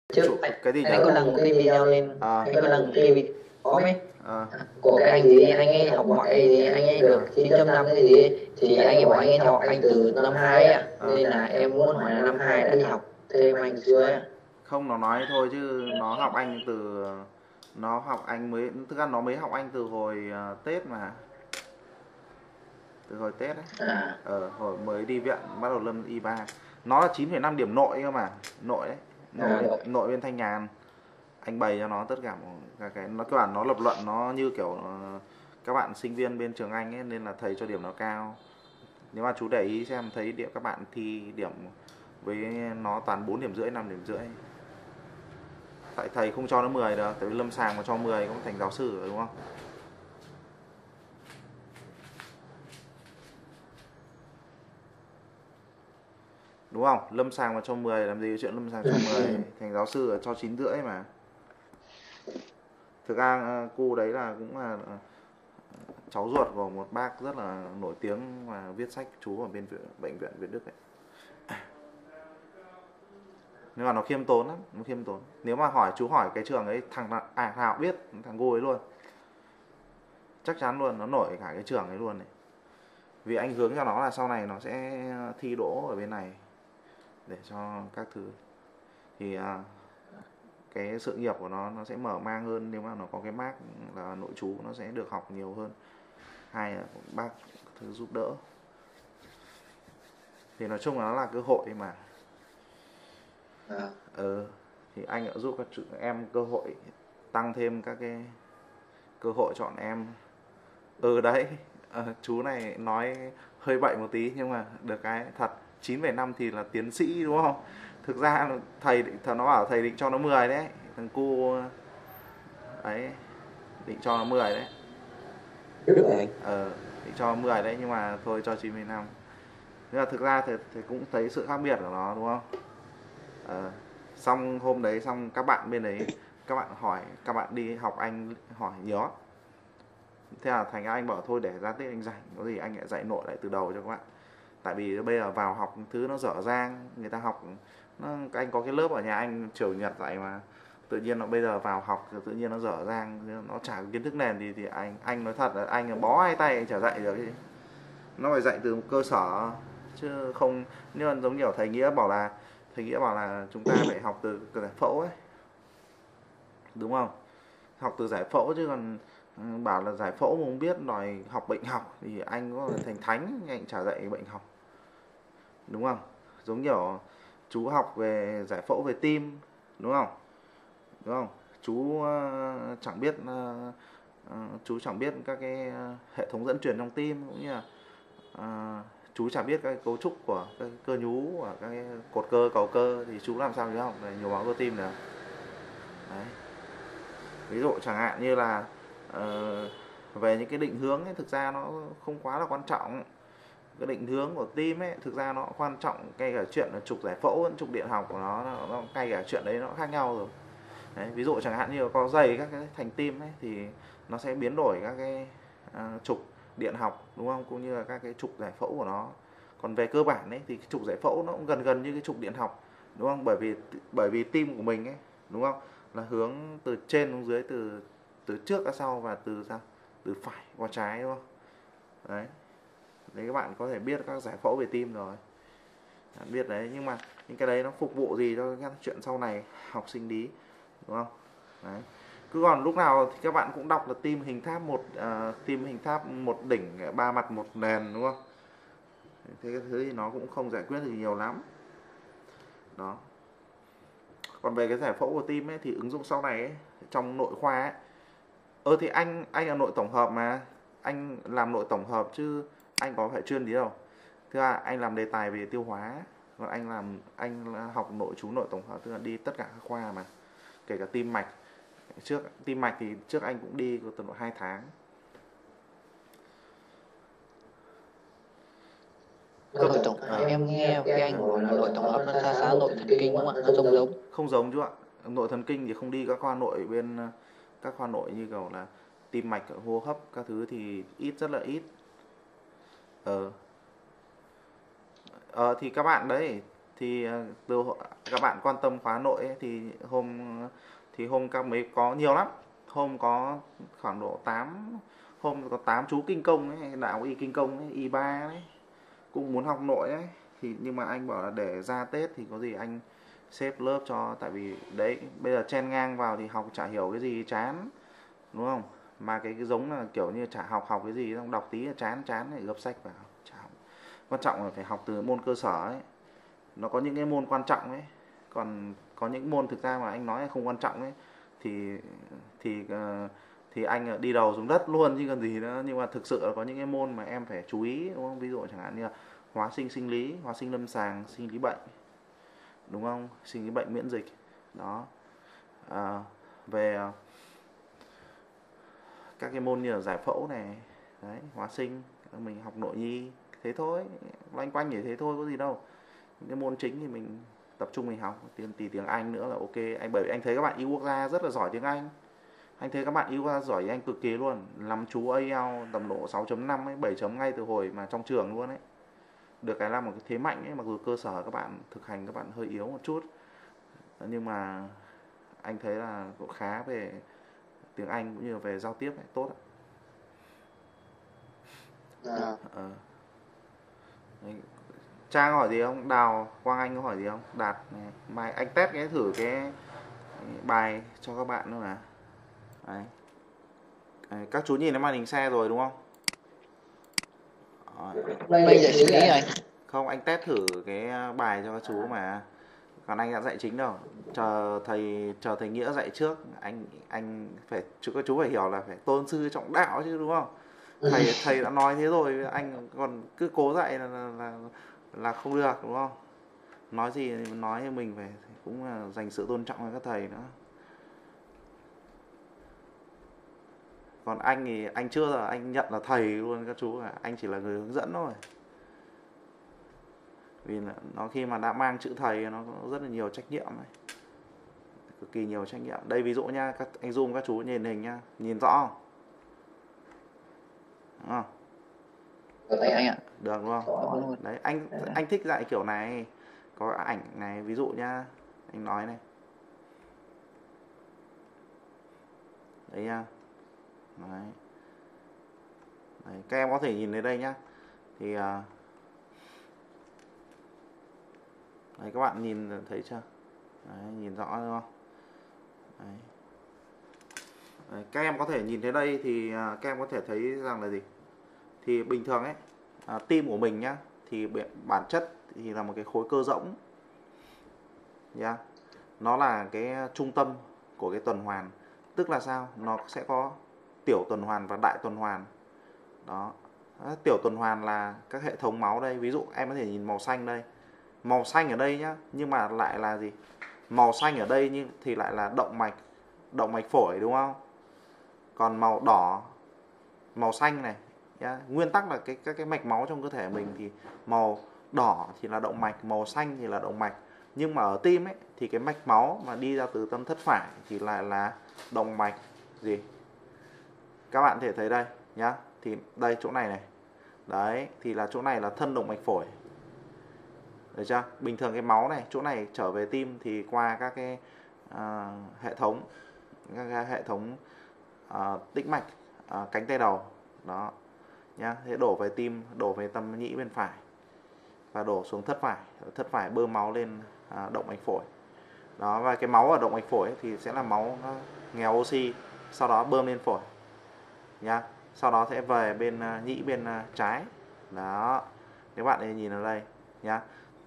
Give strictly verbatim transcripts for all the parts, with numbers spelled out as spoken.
Trước anh, cái gì anh nhỉ? có đăng một cái video lên, À, anh có đăng một cái video có ấy à, của cái anh gì anh ấy học ngoại thì anh ấy được chín chấm năm cái gì ấy. Thì anh ấy bảo anh ấy theo học anh từ năm hai ấy ạ, à. nên là em muốn hỏi là năm hai đã đi học thêm anh chưa ấy ạ. Không, nó nói thôi chứ nó học anh từ nó học anh mới thực ra nó mới học anh từ hồi à, Tết mà, từ hồi Tết đấy. À, Ờ, hồi mới đi viện bắt đầu lâm y ba. Nó là chín phẩy năm điểm nội cơ mà, nội đấy, nội à bên rồi. nội bên Thanh Nhàn. Anh bày cho nó tất cả mọi cái, cái nó cơ bản nó lập luận nó như kiểu ờ, các bạn sinh viên bên trường Anh ấy, nên là thầy cho điểm nó cao. Nếu mà chú để ý xem thấy điểm các bạn thi điểm với nó toàn bốn điểm rưỡi, năm điểm rưỡi. Tại thầy không cho nó mười được, tại vì lâm sàng mà cho mười cũng thành giáo sư rồi đúng không? Đúng không? Lâm sàng mà cho mười làm gì có chuyện lâm sàng cho mười, thành giáo sư ở cho chín rưỡi mà. Thực ra ờ, cô đấy là cũng là ờ, cháu ruột của một bác rất là nổi tiếng và viết sách chú ở bên viện, bệnh viện Việt Đức ấy. Nhưng mà nó khiêm tốn lắm, nó khiêm tốn. Nếu mà hỏi chú hỏi cái trường ấy thằng à Thảo biết thằng cô ấy luôn. Chắc chắn luôn, nó nổi cả cái trường ấy luôn này. Vì anh hướng cho nó là sau này nó sẽ thi đỗ ở bên này để cho các thứ thì à, cái sự nghiệp của nó nó sẽ mở mang hơn, nếu mà nó có cái mác là nội trú nó sẽ được học nhiều hơn. Hai là bác thứ giúp đỡ. Thì nói chung là nó là cơ hội mà. À. Ừ, thì anh đã giúp các em cơ hội, tăng thêm các cái cơ hội chọn em. Ừ đấy, à, chú này nói hơi bậy một tí nhưng mà được cái thật, chín phẩy năm thì là tiến sĩ đúng không? Thực ra thầy thầy nó bảo thầy định cho nó mười đấy, thằng cu ấy định cho nó mười đấy. Biết rồi. Ờ, định cho nó mười đấy nhưng mà thôi cho chín phẩy năm. Nhưng mà thực ra thì, thì cũng thấy sự khác biệt của nó đúng không? Ờ, xong hôm đấy xong các bạn bên đấy các bạn hỏi, các bạn đi học anh hỏi nhiều lắm. Thế là thành anh bảo thôi để ra Tết anh rảnh, có gì anh lại dạy nội lại từ đầu cho các bạn. Tại vì bây giờ vào học thứ nó dở dang, người ta học nó, anh có cái lớp ở nhà anh chiều nhật dạy mà tự nhiên nó bây giờ vào học tự nhiên nó dở dang, nó chả có kiến thức nền gì thì anh anh nói thật là anh bó hai tay anh chả dạy được ấy. Nó phải dạy từ cơ sở chứ không, như là giống kiểu thầy Nghĩa bảo là thầy Nghĩa bảo là chúng ta phải học từ giải phẫu ấy, đúng không? Học từ giải phẫu chứ còn ừ, bảo là giải phẫu mà không biết đòi học bệnh học thì anh có là thành thánh anh chả dạy bệnh học, đúng không? Giống kiểu chú học về giải phẫu về tim, đúng không? Đúng không? Chú uh, chẳng biết uh, uh, chú chẳng biết các cái uh, hệ thống dẫn truyền trong tim, cũng như là uh, chú chẳng biết các cái cấu trúc của các cơ nhú của các cái cột cơ cầu cơ thì chú làm sao chứ học về nhồi máu cơ tim được. Đấy. Ví dụ chẳng hạn như là uh, về những cái định hướng ấy, thực ra nó không quá là quan trọng. Cái định hướng của tim ấy thực ra nó quan trọng, ngay cả chuyện là trục giải phẫu trục điện học của nó, nó, nó ngay cả chuyện đấy nó khác nhau rồi. Đấy, ví dụ chẳng hạn như có dày các cái thành tim ấy thì nó sẽ biến đổi các cái uh, trục điện học, đúng không, cũng như là các cái trục giải phẫu của nó. Còn về cơ bản ấy thì cái trục giải phẫu nó cũng gần gần như cái trục điện học, đúng không? Bởi vì bởi vì tim của mình ấy, đúng không, là hướng từ trên xuống dưới, từ từ trước ra sau và từ sao từ phải qua trái, đúng không? Đấy, đấy các bạn có thể biết các giải phẫu về tim rồi, bạn biết đấy. Nhưng mà những cái đấy nó phục vụ gì cho các chuyện sau này học sinh lý, đúng không? Đấy, cứ còn lúc nào thì các bạn cũng đọc là tim hình tháp một uh, tim hình tháp một đỉnh ba mặt một nền, đúng không? Thế cái thứ thì nó cũng không giải quyết được nhiều lắm đó. Còn về cái giải phẫu của tim ấy thì ứng dụng sau này ấy, trong nội khoa ấy, ơ thì anh anh là nội tổng hợp mà, anh làm nội tổng hợp chứ anh có phải chuyên gì đâu. Thứ hai anh làm đề tài về tiêu hóa, còn anh làm anh học nội trú nội tổng hợp, tức là đi tất cả các khoa mà, kể cả tim mạch. Trước tim mạch thì trước anh cũng đi có tầm độ hai tháng. Nội tổng à, em nghe cái anh hỏi là nội tổng hợp nó xa xa nội thần kinh đúng không ạ? Nó giống giống. Không giống chú ạ. Nội thần kinh thì không đi các khoa nội bên các khoa nội như kiểu là tim mạch, hô hấp các thứ thì ít, rất là ít. Ờ. Ờ thì các bạn đấy thì từ các bạn quan tâm khóa nội ấy, thì hôm thì hôm các mấy có nhiều lắm, hôm có khoảng độ tám hôm có tám chú kinh công ấy, đạo y kinh công ấy, y ba ấy cũng muốn học nội ấy, thì nhưng mà anh bảo là để ra Tết thì có gì anh xếp lớp cho, tại vì đấy bây giờ chen ngang vào thì học chả hiểu cái gì, chán đúng không, mà cái, cái giống là kiểu như chả học học cái gì, xong đọc tí là chán chán lại gấp sách vào, chả học. Quan trọng là phải học từ môn cơ sở ấy, nó có những cái môn quan trọng ấy, còn có những môn thực ra mà anh nói là không quan trọng ấy thì thì uh, thì anh đi đầu xuống đất luôn chứ còn gì nữa. Nhưng mà thực sự là có những cái môn mà em phải chú ý đúng không, ví dụ chẳng hạn như là hóa sinh sinh lý, hóa sinh lâm sàng, sinh lý bệnh đúng không, sinh lý bệnh miễn dịch đó. À, về các cái môn như là giải phẫu này đấy, hóa sinh mình học nội nhi thế thôi, loanh quanh như thế thôi, có gì đâu. Những cái môn chính thì mình tập trung mình học, tiếng tí tiếng Anh nữa là ok. Anh bởi vì anh thấy các bạn y quốc gia rất là giỏi tiếng Anh, anh thấy các bạn y quốc gia giỏi tiếng Anh cực kỳ luôn, làm chú a lờ tầm độ sáu chấm năm ấy, bảy chấm ngay từ hồi mà trong trường luôn ấy. Được cái là một cái thế mạnh ấy, mặc dù cơ sở các bạn thực hành các bạn hơi yếu một chút, nhưng mà anh thấy là cũng khá về tiếng Anh cũng như là về giao tiếp ấy, tốt ạ. À. Ờ. Trang hỏi gì không? Đào, Quang Anh có hỏi gì không? Đạt này, mai anh test cái thử cái bài cho các bạn nữa mà. Đấy. Đấy, các chú nhìn thấy màn hình xe rồi đúng không? Rồi. Bây giờ xử lý rồi. Không, anh test thử cái bài cho các chú mà. Còn anh đã dạy chính đâu. Chờ thầy chờ thầy Nghĩa dạy trước, anh anh phải chú các chú phải hiểu là phải tôn sư trọng đạo chứ đúng không? Thầy thầy đã nói thế rồi, anh còn cứ cố dạy là là, là là không được đúng không? Nói gì nói thì mình phải cũng là dành sự tôn trọng với các thầy nữa. Còn anh thì anh chưa là anh nhận là thầy luôn các chú, là anh chỉ là người hướng dẫn thôi. Vì là nó khi mà đã mang chữ thầy nó có rất là nhiều trách nhiệm này, cực kỳ nhiều trách nhiệm. Đây ví dụ nha, các anh zoom các chú nhìn hình nha, nhìn rõ không? Đúng không? Được thầy anh ạ. Được đúng không? Đấy, anh anh thích dạy kiểu này, có ảnh này, ví dụ nha, anh nói này. Đấy nha. Đấy. Đấy, các em có thể nhìn thấy đây nhá. Thì uh, đấy, các bạn nhìn thấy chưa? Đấy, nhìn rõ đúng không? Đấy. Đấy, các em có thể nhìn thấy đây thì uh, các em có thể thấy rằng là gì? Thì bình thường ấy, uh, tim của mình nhá, thì bản chất thì là một cái khối cơ rỗng nhá. Nó là cái trung tâm của cái tuần hoàn. Tức là sao? Nó sẽ có tiểu tuần hoàn và đại tuần hoàn. Đó. Tiểu tuần hoàn là các hệ thống máu đây. Ví dụ em có thể nhìn màu xanh đây. Màu xanh ở đây nhá, nhưng mà lại là gì? Màu xanh ở đây nhưng thì lại là động mạch, động mạch phổi đúng không? Còn màu đỏ, màu xanh này nhá, nguyên tắc là cái các cái mạch máu trong cơ thể mình thì màu đỏ thì là động mạch, màu xanh thì là động mạch. Nhưng mà ở tim ấy thì cái mạch máu mà đi ra từ tâm thất phải thì lại là động mạch gì? Các bạn có thể thấy đây nhá, thì đây chỗ này này. Đấy, thì là chỗ này là thân động mạch phổi. Được chưa? Bình thường cái máu này, chỗ này trở về tim thì qua các cái uh, hệ thống các cái hệ thống uh, tĩnh mạch, uh, cánh tay đầu. Đó. Nhá, thế đổ về tim, đổ về tâm nhĩ bên phải và đổ xuống thất phải, thất phải bơm máu lên uh, động mạch phổi. Đó, và cái máu ở động mạch phổi ấy, thì sẽ là máu nó nghèo oxy, sau đó bơm lên phổi. Nhá. Sau đó sẽ về bên uh, nhĩ bên uh, trái. Đó. Các bạn ấy nhìn ở đây nhá.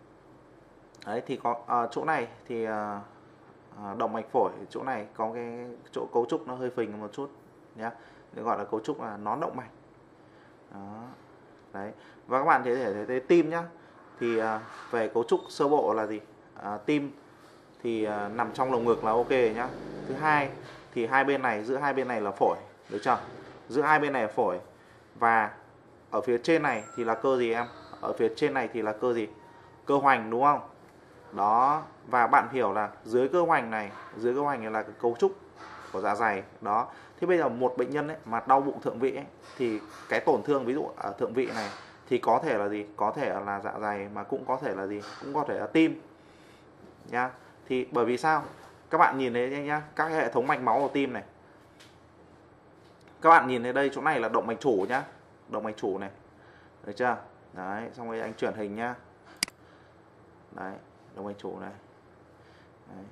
Đấy thì có uh, chỗ này thì uh, uh, động mạch phổi, chỗ này có cái chỗ cấu trúc nó hơi phình một chút nhá. Được gọi là cấu trúc là nón động mạch. Đó. Đấy. Và các bạn có thể thấy, thấy tim nhá. Thì uh, về cấu trúc sơ bộ là gì? Uh, tim thì uh, nằm trong lồng ngực là ok nhá. Thứ hai thì hai bên này, giữa hai bên này là phổi, được chưa? Giữa hai bên này là phổi. Và ở phía trên này thì là cơ gì em? Ở phía trên này thì là cơ gì? Cơ hoành đúng không? Đó, và bạn hiểu là dưới cơ hoành này, dưới cơ hoành này là cái cấu trúc của dạ dày. Đó. Thế bây giờ một bệnh nhân ấy mà đau bụng thượng vị ấy, thì cái tổn thương ví dụ ở thượng vị này thì có thể là gì? Có thể là dạ dày mà cũng có thể là gì? Cũng có thể là tim. nhá. Thì bởi vì sao? Các bạn nhìn thấy nhá, các hệ thống mạch máu của tim này. Các bạn nhìn thấy đây, chỗ này là động mạch chủ nhá. Động mạch chủ này. Được chưa? Đấy, xong rồi anh chuyển hình nhá. Đấy, động mạch chủ này. Đấy.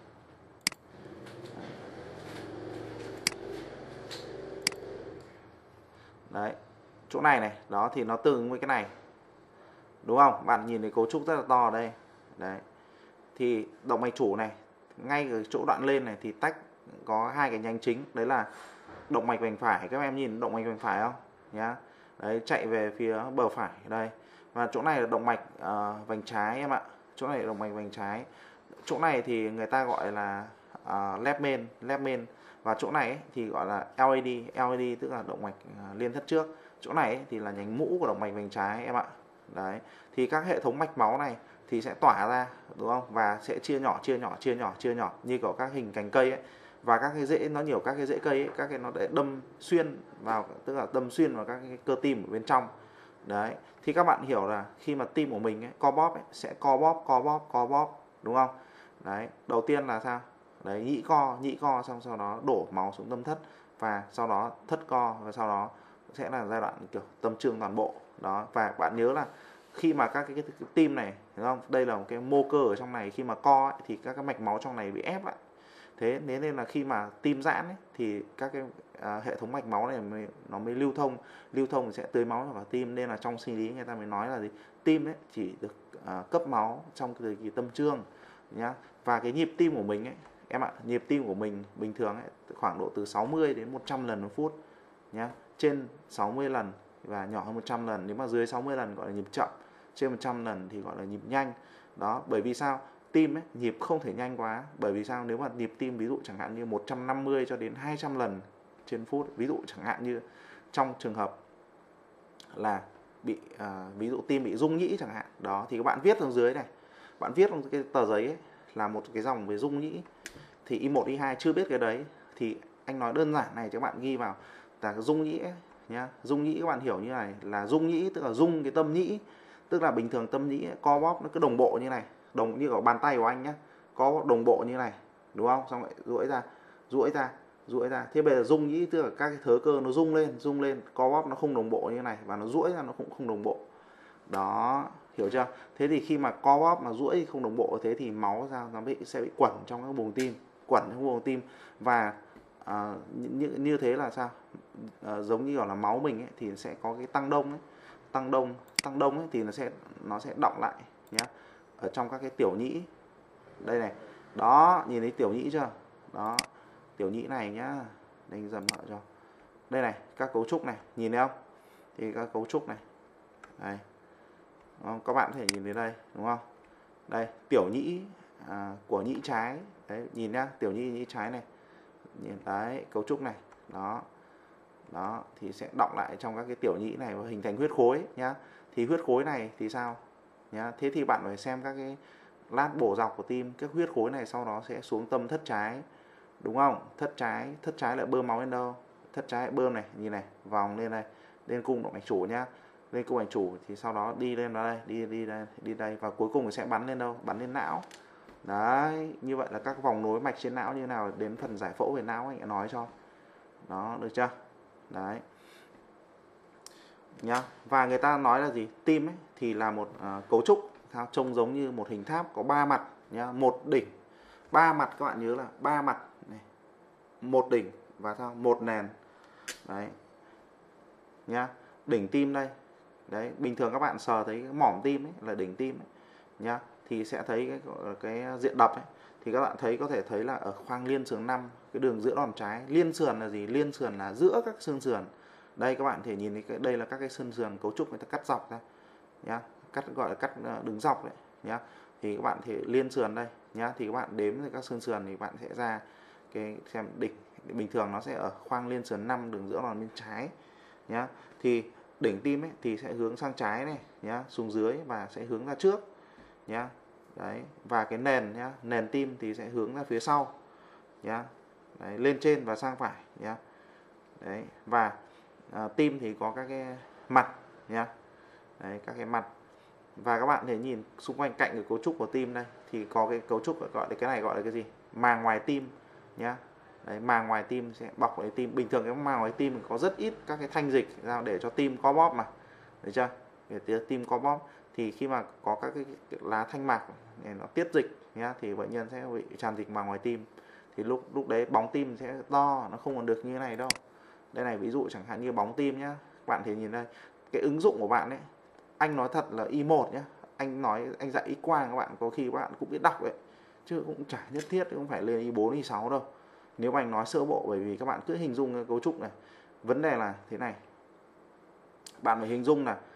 Đấy, chỗ này này, đó thì nó tương ứng với cái này. Đúng không? Bạn nhìn thấy cấu trúc rất là to ở đây. Đấy. Thì động mạch chủ này, ngay ở chỗ đoạn lên này thì tách có hai cái nhánh chính, đấy là động mạch vành phải. Các em nhìn động mạch vành phải không? Nhá. Đấy, chạy về phía bờ phải đây. Và chỗ này là động mạch uh, vành trái em ạ. Chỗ này là động mạch vành trái. Chỗ này thì người ta gọi là uh, left main, left main. Và chỗ này ấy, thì gọi là lờ a đê, lờ a đê tức là động mạch uh, liên thất trước. Chỗ này ấy, thì là nhánh mũ của động mạch vành trái em ạ. Đấy, thì các hệ thống mạch máu này thì sẽ tỏa ra, đúng không? Và sẽ chia nhỏ, chia nhỏ, chia nhỏ, chia nhỏ như có các hình cành cây ấy. Và các cái rễ, nó nhiều các cái rễ cây ấy, các cái nó để đâm xuyên vào, tức là đâm xuyên vào các cái cơ tim ở bên trong. Đấy, thì các bạn hiểu là khi mà tim của mình ấy, co bóp ấy, sẽ co bóp, co bóp, co bóp, đúng không? Đấy, đầu tiên là sao? Đấy, nhĩ co, nhĩ co, xong sau đó đổ máu xuống tâm thất, và sau đó thất co, và sau đó sẽ là giai đoạn kiểu tâm trương toàn bộ. Đó, và bạn nhớ là khi mà các cái, cái, cái tim này, đúng không? Đây là một cái mô cơ ở trong này, khi mà co ấy, thì các cái mạch máu trong này bị ép lại. Thế nên là khi mà tim giãn ấy, thì các cái à, hệ thống mạch máu này mới, nó mới lưu thông, lưu thông thì sẽ tưới máu vào tim. Nên là trong sinh lý người ta mới nói là gì? Tim ấy chỉ được à, cấp máu trong thời kỳ tâm trương nhá. Và cái nhịp tim của mình ấy, em ạ, nhịp tim của mình bình thường ấy, khoảng độ từ sáu mươi đến một trăm lần một phút nhá. Trên sáu mươi lần và nhỏ hơn một trăm lần. Nếu mà dưới sáu mươi lần gọi là nhịp chậm, trên một trăm lần thì gọi là nhịp nhanh. Đó, bởi vì sao? Tim ấy, nhịp không thể nhanh quá. Bởi vì sao? Nếu mà nhịp tim ví dụ chẳng hạn như một trăm năm mươi cho đến hai trăm lần trên phút, ví dụ chẳng hạn như trong trường hợp là bị à, ví dụ tim bị rung nhĩ chẳng hạn, đó thì các bạn viết ở dưới này, bạn viết trong cái tờ giấy ấy, là một cái dòng về rung nhĩ. Thì i một i hai chưa biết cái đấy thì anh nói đơn giản này cho các bạn ghi vào là rung nhĩ ấy, nhá. Rung nhĩ các bạn hiểu như này là rung nhĩ tức là rung cái tâm nhĩ, tức là bình thường tâm nhĩ ấy, co bóp nó cứ đồng bộ như này, đồng như ở bàn tay của anh nhá, có đồng bộ như này, đúng không? Xong lại duỗi ra, duỗi ra, duỗi ra. Thế bây giờ rung nhĩ tức là các cái thớ cơ nó rung lên, rung lên, co bóp nó không đồng bộ như này, và nó duỗi ra nó cũng không đồng bộ. Đó, hiểu chưa? Thế thì khi mà co bóp mà duỗi không đồng bộ thế thì máu ra nó bị sẽ bị quẩn trong các buồng tim, quẩn trong buồng tim. Và à, như, như thế là sao? À, giống như kiểu là máu mình ấy, thì sẽ có cái tăng đông ấy, tăng đông, tăng đông ấy, thì nó sẽ nó sẽ đọng lại nhé, ở trong các cái tiểu nhĩ. Đây này, đó, nhìn thấy tiểu nhĩ chưa? Đó, tiểu nhĩ này nhá, đánh dần mở cho. Đây này, các cấu trúc này, nhìn thấy không? Thì các cấu trúc này, đây, các bạn có thể nhìn thấy đây, đúng không? Đây, tiểu nhĩ à, của nhĩ trái, đấy, nhìn nhá, tiểu nhĩ nhĩ trái này, nhìn đấy, cấu trúc này, đó, đó, thì sẽ đọng lại trong các cái tiểu nhĩ này và hình thành huyết khối nhá. Thì huyết khối này thì sao nhá? Thế thì bạn phải xem các cái lát bổ dọc của tim, các huyết khối này sau đó sẽ xuống tâm thất trái, đúng không? Thất trái, thất trái lại bơm máu lên đâu? Thất trái lại bơm này, nhìn này, vòng lên đây, lên cung động mạch chủ nhá. Lên cung mạch chủ thì sau đó đi lên đây, đi đi đây, đi đây, và cuối cùng sẽ bắn lên đâu? Bắn lên não. Đấy, như vậy là các vòng nối mạch trên não như nào, đến phần giải phẫu về não anh đã nói cho. Đó, được chưa? Đấy. Nhá. Và người ta nói là gì? Tim ấy thì là một uh, cấu trúc trông giống như một hình tháp có ba mặt nhá, một đỉnh, ba mặt, các bạn nhớ là ba mặt này, một đỉnh và sao? Một nền. Đấy. Nhá. Đỉnh tim đây. Đấy, bình thường các bạn sờ thấy cái mỏm tim ấy là đỉnh tim ấy nhá, thì sẽ thấy cái cái diện đập ấy, thì các bạn thấy có thể thấy là ở khoang liên sườn năm, cái đường giữa đòn trái. Liên sườn là gì? Liên sườn là giữa các xương sườn. Đây các bạn thể nhìn thấy cái, đây là các cái xương sườn, cấu trúc người ta cắt dọc ra nhá, cắt gọi là cắt đứng dọc đấy nhá. Thì các bạn thể liên sườn đây nhá, thì các bạn đếm các xương sườn thì bạn sẽ ra cái xem đỉnh, bình thường nó sẽ ở khoang liên sườn năm, đường giữa đòn bên trái nhá. Thì đỉnh tim ấy thì sẽ hướng sang trái này nhá, xuống dưới và sẽ hướng ra trước nhá. Đấy, và cái nền nhá, nền tim thì sẽ hướng ra phía sau nhá. Đấy, lên trên và sang phải nhá. Đấy, và à, tim thì có các cái mặt nhá. Đấy, các cái mặt Và các bạn thể nhìn xung quanh cạnh cái cấu trúc của tim đây thì có cái cấu trúc gọi là cái này gọi là cái gì, màng ngoài tim nhá. Đấy, màng ngoài tim sẽ bọc lấy tim. Bình thường cái màng ngoài tim có rất ít các cái thanh dịch ra để cho tim co bóp mà, được chưa, để tim co bóp. Thì khi mà có các cái lá thanh mạc này nó tiết dịch nhá, thì bệnh nhân sẽ bị tràn dịch màng ngoài tim. Thì lúc lúc đấy bóng tim sẽ to, nó không còn được như thế này đâu. Đây này, ví dụ chẳng hạn như bóng tim nhá, bạn thể nhìn đây, cái ứng dụng của bạn ấy, anh nói thật là i một nhá, anh nói anh dạy X quang các bạn có khi các bạn cũng biết đọc đấy, chứ cũng chả nhất thiết không phải lên i bốn i sáu đâu. Nếu mà anh nói sơ bộ, bởi vì các bạn cứ hình dung cái cấu trúc này. Vấn đề là thế này, bạn phải hình dung là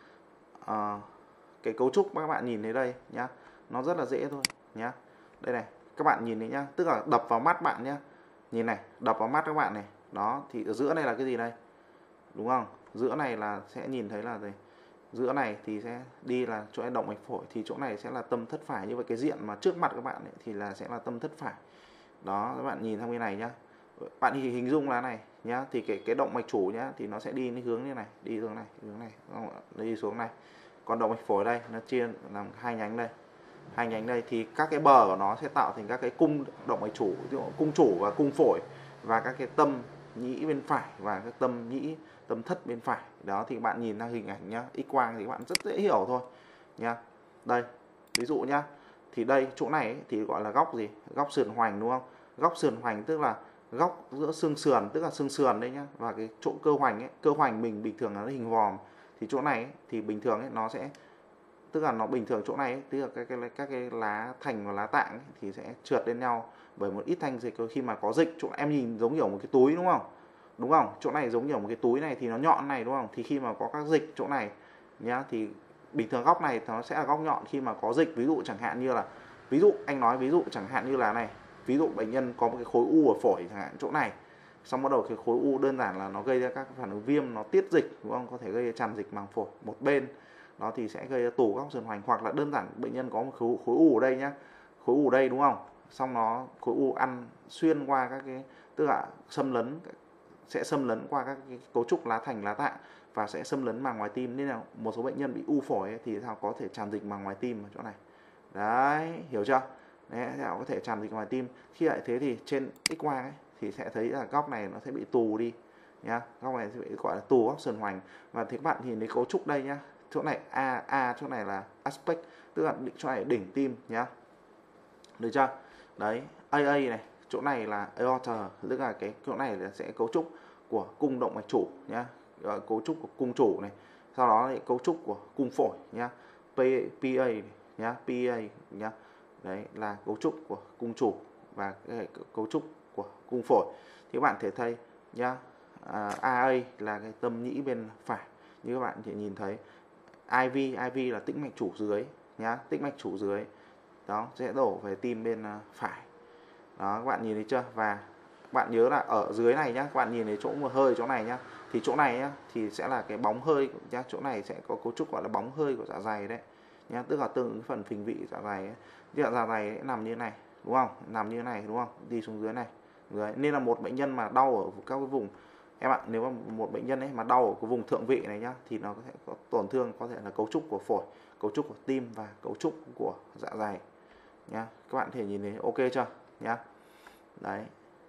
uh, cái cấu trúc các bạn nhìn thấy đây nhá, nó rất là dễ thôi nhá. Đây này, các bạn nhìn thấy nhá, tức là đập vào mắt bạn nhá, nhìn này, đập vào mắt các bạn này, đó, thì ở giữa này là cái gì đây, đúng không? Giữa này là sẽ nhìn thấy là gì? Giữa này thì sẽ đi là chỗ này động mạch phổi, thì chỗ này sẽ là tâm thất phải. Như vậy cái diện mà trước mặt các bạn ấy, thì là sẽ là tâm thất phải. Đó, các bạn nhìn sang bên này nhá, bạn thì hình dung là này nhá, thì cái cái động mạch chủ nhá thì nó sẽ đi cái hướng như này, đi hướng này, hướng này, đi xuống này. Còn động mạch phổi đây nó chia làm hai nhánh đây, hai nhánh đây, thì các cái bờ của nó sẽ tạo thành các cái cung động mạch chủ, cung chủ và cung phổi, và các cái tâm nhĩ bên phải và các tâm nhĩ, tâm thất bên phải. Đó, thì bạn nhìn ra hình ảnh nhá, X quang thì các bạn rất dễ hiểu thôi nhá. Đây, ví dụ nhá, thì đây chỗ này ấy, thì gọi là góc gì, góc sườn hoành, đúng không? Góc sườn hoành tức là góc giữa xương sườn, tức là xương sườn đấy nhá, và cái chỗ cơ hoành ấy, cơ hoành mình bình thường là nó hình vòm, thì chỗ này ấy, thì bình thường ấy, nó sẽ, tức là nó bình thường chỗ này ấy, tức là các cái các cái lá thành và lá tạng ấy, thì sẽ trượt lên nhau bởi một ít thanh dịch. Khi mà có dịch, chỗ em nhìn giống kiểu một cái túi, đúng không? Đúng không? Chỗ này giống kiểu một cái túi này thì nó nhọn này, đúng không? Thì khi mà có các dịch chỗ này nhá, thì bình thường góc này nó sẽ là góc nhọn khi mà có dịch. Ví dụ chẳng hạn như là, ví dụ anh nói ví dụ chẳng hạn như là này, ví dụ bệnh nhân có một cái khối u ở phổi chẳng hạn chỗ này, xong bắt đầu cái khối u đơn giản là nó gây ra các phản ứng viêm, nó tiết dịch, đúng không? Có thể gây ra tràn dịch màng phổi một bên, đó thì sẽ gây ra tù góc sườn hoành. Hoặc là đơn giản bệnh nhân có một khối, khối u ở đây nhá, khối u ở đây, đúng không? Xong nó khối u ăn xuyên qua các cái, tức là xâm lấn, sẽ xâm lấn qua các cái cấu trúc lá thành lá tạng và sẽ xâm lấn màng ngoài tim, nên là một số bệnh nhân bị u phổi ấy, thì sao có thể tràn dịch màng ngoài tim ở chỗ này. Đấy, hiểu chưa? Đấy, có thể tràn dịch ngoài tim. Khi lại thế thì trên X quang ấy thì sẽ thấy là góc này nó sẽ bị tù đi nhá, góc này sẽ bị gọi là tù góc sườn hoành. Và thế các bạn nhìn thấy cấu trúc đây nhá, chỗ này a a, chỗ này là aspect, tức là chỗ này đỉnh tim nhá, được chưa? Đấy, a a này, chỗ này là aorta, tức là cái chỗ này là sẽ cấu trúc của cung động mạch chủ nhá, cấu trúc của cung chủ này. Sau đó thì cấu trúc của cung phổi nhá, pê a này, nhá, pê a nhá. Đấy là cấu trúc của cung chủ và cái cấu trúc của cung phổi. Thì các bạn thể thấy nhá, a a là cái tâm nhĩ bên phải, như các bạn thể nhìn thấy. i vê, i vê là tĩnh mạch chủ dưới nhá, tĩnh mạch chủ dưới. Đó, sẽ đổ về tim bên phải. Đó, các bạn nhìn thấy chưa? Và bạn nhớ là ở dưới này nhá, các bạn nhìn thấy chỗ một hơi chỗ này nhá, thì chỗ này nhá thì sẽ là cái bóng hơi nhá, chỗ này sẽ có cấu trúc gọi là bóng hơi của dạ dày đấy nhá, tức là tương ứng phần phình vị dạ dày ấy. Thì dạ dày ấy nằm như thế này, đúng không? Nằm như thế này, đúng không? Đi xuống dưới này. Dưới. Nên là một bệnh nhân mà đau ở các cái vùng, em ạ, nếu mà một bệnh nhân ấy mà đau ở cái vùng thượng vị này nhá, thì nó có thể có tổn thương, có thể là cấu trúc của phổi, cấu trúc của tim và cấu trúc của dạ dày nhá. Các bạn thể nhìn thấy ok chưa nhá. Đấy.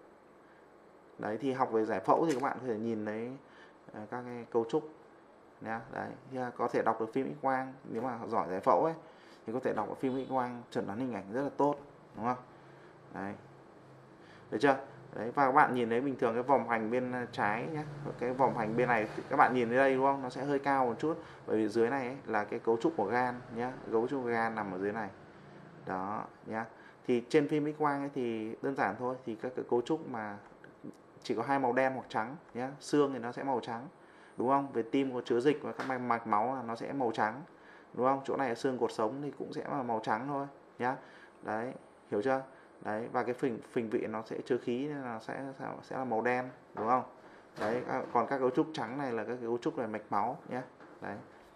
Đấy thì học về giải phẫu thì các bạn có thể nhìn thấy các cái cấu trúc nhá. Đấy, thì có thể đọc được phim X quang, nếu mà giỏi giải phẫu ấy thì có thể đọc được phim X quang chẩn đoán hình ảnh rất là tốt, đúng không? Đấy. Được chưa? Đấy, và các bạn nhìn thấy bình thường cái vòng hoành bên trái nhé, cái vòng hoành bên này các bạn nhìn thấy đây, đúng không? Nó sẽ hơi cao một chút, bởi vì dưới này ấy, là cái cấu trúc của gan nhá, cấu trúc của gan nằm ở dưới này. Đó nhá. Thì trên phim X quang ấy thì đơn giản thôi, thì các cái cấu trúc mà chỉ có hai màu đen hoặc trắng nhá, xương thì nó sẽ màu trắng, đúng không? Về tim có chứa dịch và các mạch mạch máu là nó sẽ màu trắng, đúng không? Chỗ này là xương cột sống thì cũng sẽ là màu trắng thôi nhá. Đấy, hiểu chưa? Đấy, và cái phình phình vị nó sẽ chứa khí nên là sẽ sẽ là màu đen, đúng không? Đấy, còn các cấu trúc trắng này là các cấu trúc về mạch máu nhé. Đấy,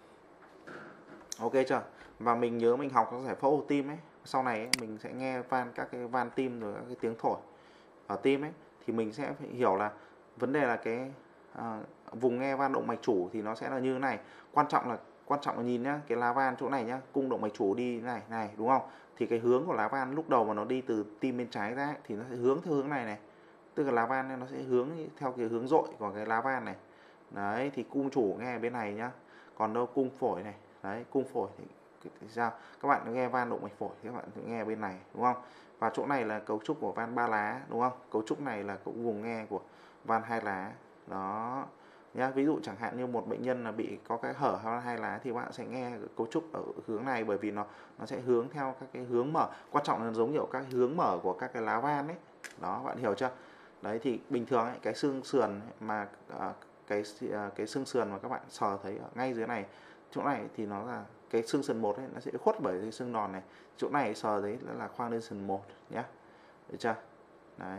ok chưa? Và mình nhớ mình học các giải phẫu tim ấy, sau này ấy, mình sẽ nghe van các cái van tim rồi các cái tiếng thổi ở tim ấy, thì mình sẽ phải hiểu là vấn đề là cái à, vùng nghe van động mạch chủ thì nó sẽ là như thế này. Quan trọng là quan trọng là nhìn nhá, cái lá van chỗ này nhá, cung động mạch chủ đi này này đúng không, thì cái hướng của lá van lúc đầu mà nó đi từ tim bên trái ra ấy, thì nó sẽ hướng theo hướng này này, tức là lá van nó sẽ hướng theo cái hướng dội của cái lá van này. Đấy, thì cung chủ nghe bên này nhá, còn đâu cung phổi này, đấy cung phổi thì, thì sao các bạn nghe van động mạch phổi thì các bạn nghe bên này đúng không, và chỗ này là cấu trúc của van ba lá đúng không, cấu trúc này là cũng vùng nghe của van hai lá đó nhá. Ví dụ chẳng hạn như một bệnh nhân là bị có cái hở van hai lá thì bạn sẽ nghe cấu trúc ở hướng này, bởi vì nó nó sẽ hướng theo các cái hướng mở, quan trọng là giống như các hướng mở của các cái lá van ấy đó, bạn hiểu chưa. Đấy thì bình thường ấy, cái xương sườn mà uh, cái uh, cái xương sườn mà các bạn sờ thấy ở ngay dưới này, chỗ này thì nó là cái xương sườn một ấy, nó sẽ khuất bởi cái xương đòn này, chỗ này sờ đấy là khoang lên sườn một nhá, được chưa. Đấy.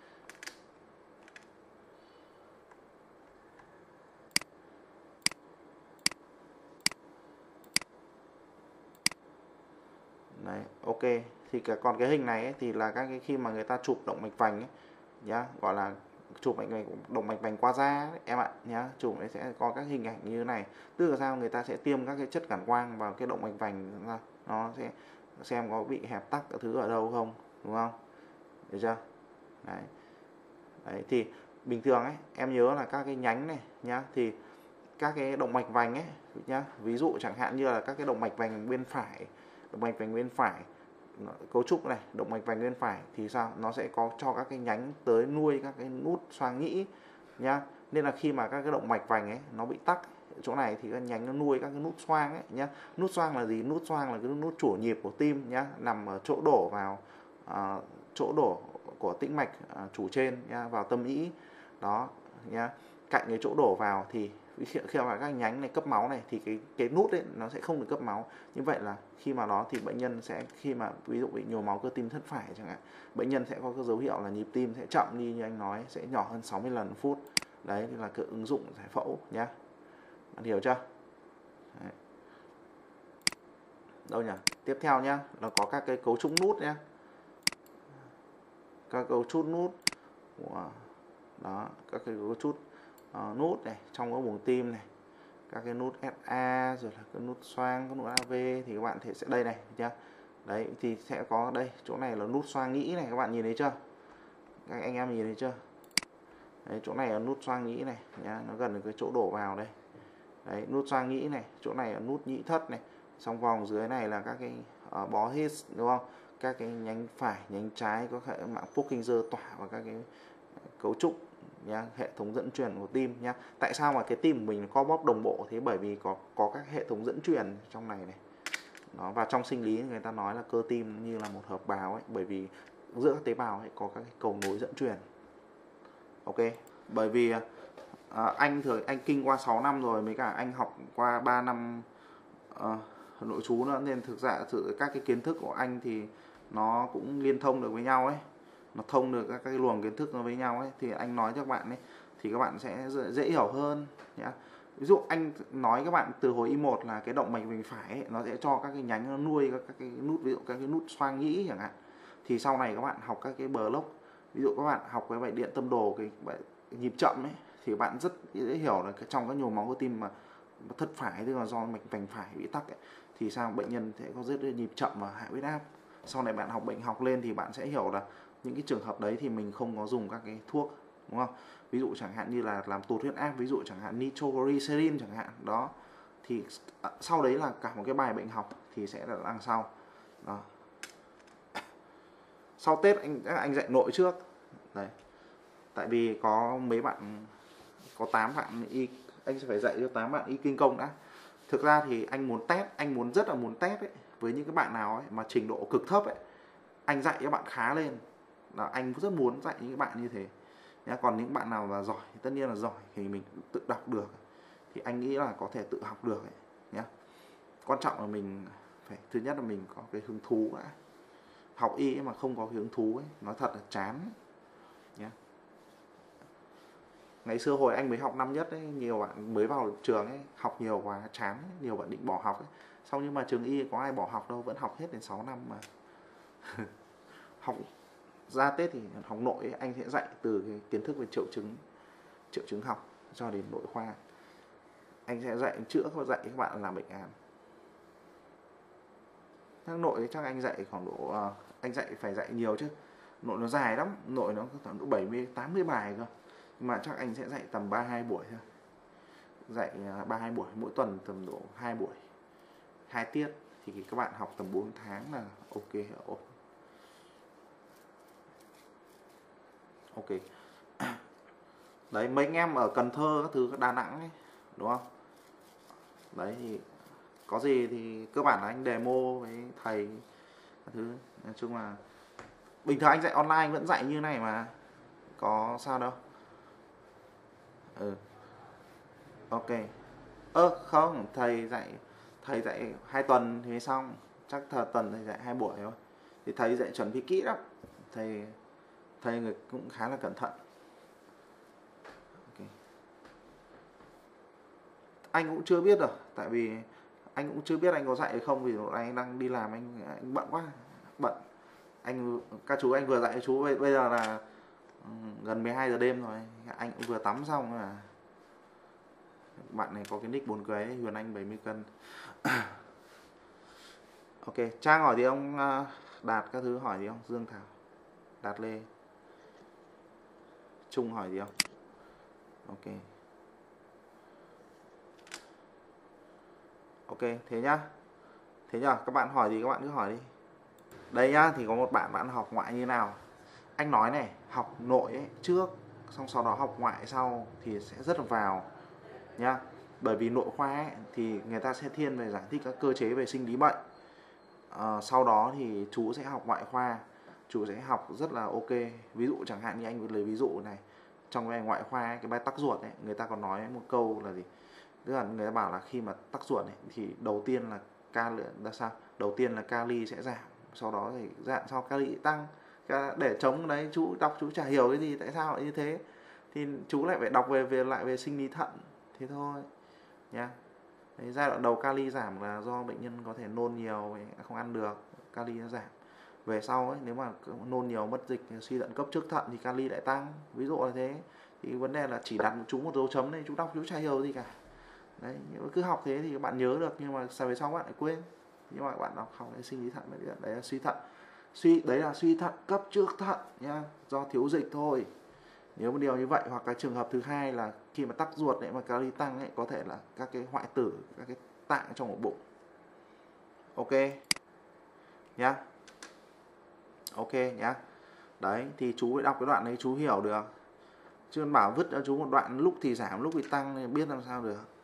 Đấy, ok. Thì cái, còn cái hình này ấy, thì là các cái khi mà người ta chụp động mạch vành ấy nhá, gọi là chụp mạch vành, động mạch vành qua da ấy, em ạ nhá, chụp ấy sẽ có các hình ảnh như thế này, tức là sao, người ta sẽ tiêm các cái chất cản quang vào cái động mạch vành ra, nó sẽ xem có bị hẹp tắc các thứ ở đâu không, đúng không, được chưa. Đấy. Đấy thì bình thường ấy em nhớ là các cái nhánh này nhá, thì các cái động mạch vành ấy nhá, ví dụ chẳng hạn như là các cái động mạch vành bên phải, động mạch vành bên phải cấu trúc này, động mạch vành bên phải thì sao, nó sẽ có cho các cái nhánh tới nuôi các cái nút xoang nhĩ nhá, nên là khi mà các cái động mạch vành ấy nó bị tắc chỗ này thì các nhánh nó nuôi các cái nút xoang ấy nhá. Nút xoang là gì, nút xoang là cái nút chủ nhịp của tim nhá, nằm ở chỗ đổ vào uh, chỗ đổ của tĩnh mạch uh, chủ trên nhá, vào tâm nhĩ đó nhá, cạnh cái chỗ đổ vào thì khi, khi mà các nhánh này cấp máu này thì cái cái nút ấy nó sẽ không được cấp máu, như vậy là khi mà đó thì bệnh nhân sẽ, khi mà ví dụ bị nhồi máu cơ tim thất phải chẳng hạn, bệnh nhân sẽ có cái dấu hiệu là nhịp tim sẽ chậm đi, như anh nói sẽ nhỏ hơn sáu mươi lần một phút. Đấy thì là cái ứng dụng giải phẫu nhá, bạn hiểu chưa. Đấy. Đâu nhỉ, tiếp theo nhá, nó có các cái cấu trúc nút nhá, các cấu trúc nút của đó, các cái cấu trúc uh, nút này trong cái buồng tim này, các cái nút ét a rồi là cái nút xoang, cái nút a vê thì các bạn thể sẽ đây này nhá. Đấy thì sẽ có đây, chỗ này là nút xoang nhĩ này, các bạn nhìn thấy chưa, các anh em nhìn thấy chưa. Đấy, chỗ này là nút xoang nhĩ này nhá, nó gần cái chỗ đổ vào đây. Đấy, nút xoang nhĩ này, chỗ này là nút nhĩ thất này, xong vòng dưới này là các cái uh, bó hít đúng không, các cái nhánh phải, nhánh trái có hệ mạng Purkinje tỏa vào các cái cấu trúc nhá, hệ thống dẫn truyền của tim nhá. Tại sao mà cái tim của mình co bóp đồng bộ thế, bởi vì có có các hệ thống dẫn truyền trong này này. Đó, và trong sinh lý người ta nói là cơ tim như là một hợp bào ấy, bởi vì giữa các tế bào ấy có các cái cầu nối dẫn truyền. Ok, bởi vì à, anh thường anh kinh qua sáu năm rồi, mấy cả anh học qua ba năm à, nội trú nữa, nên thực ra sự các cái kiến thức của anh thì nó cũng liên thông được với nhau ấy, nó thông được các cái luồng kiến thức với nhau ấy, thì anh nói cho các bạn ấy thì các bạn sẽ dễ, dễ hiểu hơn nhá. Ví dụ anh nói các bạn từ hồi i một là cái động mạch vành phải ấy, nó sẽ cho các cái nhánh nó nuôi các, các cái nút, ví dụ các cái nút xoang nhĩ chẳng hạn, thì sau này các bạn học các cái block, ví dụ các bạn học cái bài điện tâm đồ, cái bài nhịp chậm ấy, thì bạn rất dễ hiểu là trong các nhồi máu cơ tim mà thất phải, tức là do mạch vành phải bị tắc ấy, thì sao bệnh nhân sẽ có rất nhịp chậm và hạ huyết áp. Sau này bạn học bệnh học lên thì bạn sẽ hiểu là những cái trường hợp đấy thì mình không có dùng các cái thuốc, đúng không. Ví dụ chẳng hạn như là làm tụt huyết áp, ví dụ chẳng hạn nitroglycerin chẳng hạn đó, thì sau đấy là cả một cái bài bệnh học thì sẽ là đằng sau đó. Sau Tết anh anh dạy nội trước đấy, tại vì có mấy bạn, có tám bạn y, anh sẽ phải dạy cho tám bạn y kinh công đã. Thực ra thì anh muốn test, anh muốn rất là muốn test ấy, với những cái bạn nào ấy mà trình độ cực thấp ấy, anh dạy các bạn khá lên, là anh rất muốn dạy những bạn như thế nhá. Còn những bạn nào là giỏi, tất nhiên là giỏi thì mình tự đọc được, thì anh nghĩ là có thể tự học được ấy, nhá. Quan trọng là mình phải, thứ nhất là mình có cái hứng thú đã. Học y mà không có hứng thú ấy, nói thật là chán nhá. Ngày xưa hồi anh mới học năm nhất ấy, nhiều bạn mới vào trường ấy, học nhiều quá chán ấy, nhiều bạn định bỏ học ấy. Sau nhưng mà trường y có ai bỏ học đâu, vẫn học hết đến sáu năm mà. Học ra Tết thì học nội ấy, anh sẽ dạy từ cái kiến thức về triệu chứng, triệu chứng học cho đến nội khoa. anh sẽ dạy chữa và dạy các bạn làm bệnh án. Các nội chắc anh dạy khoảng độ uh, anh dạy phải dạy nhiều chứ, nội nó dài lắm, nội nó khoảng độ bảy mươi tám mươi bài cơ, nhưng mà chắc anh sẽ dạy tầm ba hai buổi thôi, dạy ba hai buổi mỗi tuần tầm độ hai buổi, hai tiết thì các bạn học tầm bốn tháng là ok ổn. Ok. Đấy, mấy anh em ở Cần Thơ các thứ, Đà Nẵng ấy, đúng không? Đấy thì có gì thì cơ bản là anh demo với thầy các thứ, nói chung là bình thường anh dạy online anh vẫn dạy như này mà, có sao đâu. Ừ. Ok. Ơ không, thầy dạy thầy dạy hai tuần thì xong, chắc thờ tuần thầy dạy hai buổi thôi. Thì thầy dạy chuẩn bị kỹ lắm, thầy thầy người cũng khá là cẩn thận. Okay. Anh cũng chưa biết rồi, tại vì anh cũng chưa biết anh có dạy hay không, vì anh đang đi làm, anh anh bận quá, bận. Anh các chú anh vừa dạy chú bây giờ là gần mười hai giờ đêm rồi, anh cũng vừa tắm xong là bạn này có cái nick buồn cười ấy, Huyền Anh bảy mươi cân. Ok, Trang hỏi thì ông Đạt các thứ hỏi gì không? Dương Thảo, Đạt Lê, Trung hỏi gì không? Ok. Ok, thế nhá. Thế nhá, các bạn hỏi gì các bạn cứ hỏi đi. Đây nhá, thì có một bạn bạn học ngoại như nào. Anh nói này, học nội ấy, trước, xong sau đó học ngoại sau thì sẽ rất là vào nhá. Bởi vì nội khoa ấy, thì người ta sẽ thiên về giải thích các cơ chế về sinh lý bệnh. À, sau đó thì chú sẽ học ngoại khoa, chú sẽ học rất là ok. Ví dụ chẳng hạn như anh vừa lấy ví dụ này, trong cái ngoại khoa ấy, cái bài tắc ruột ấy, người ta còn nói một câu là gì? Tức là người ta bảo là khi mà tắc ruột ấy, thì đầu tiên là kali là sao? Đầu tiên là kali sẽ giảm, sau đó thì dạng sau kali tăng. Để chống đấy, chú đọc chú chả hiểu cái gì, tại sao lại như thế, thì chú lại phải đọc về về lại về sinh lý thận, thế thôi nhá. Đấy, giai đoạn đầu kali giảm là do bệnh nhân có thể nôn nhiều, không ăn được, kali nó giảm. Về sau ấy, nếu mà nôn nhiều mất dịch, suy thận cấp trước thận thì kali lại tăng, ví dụ là thế. Thì vấn đề là chỉ đặt chú một dấu chấm này, chú đọc chú chả hiểu gì cả. Đấy, cứ học thế thì các bạn nhớ được, nhưng mà sau về sau bạn lại quên. Nhưng mà bạn đọc học cái sinh lý thận đấy là suy thận, suy đấy là suy thận cấp trước thận nhá, do thiếu dịch thôi. Nếu một điều như vậy, hoặc cái trường hợp thứ hai là khi mà tắc ruột đấy mà kali tăng ấy, có thể là các cái hoại tử, các cái tạng trong ổ bụng. Ok nhá. Ok nhá. Đấy thì chú phải đọc cái đoạn đấy chú hiểu được, chứ bảo vứt cho chú một đoạn lúc thì giảm lúc thì tăng thì biết làm sao được.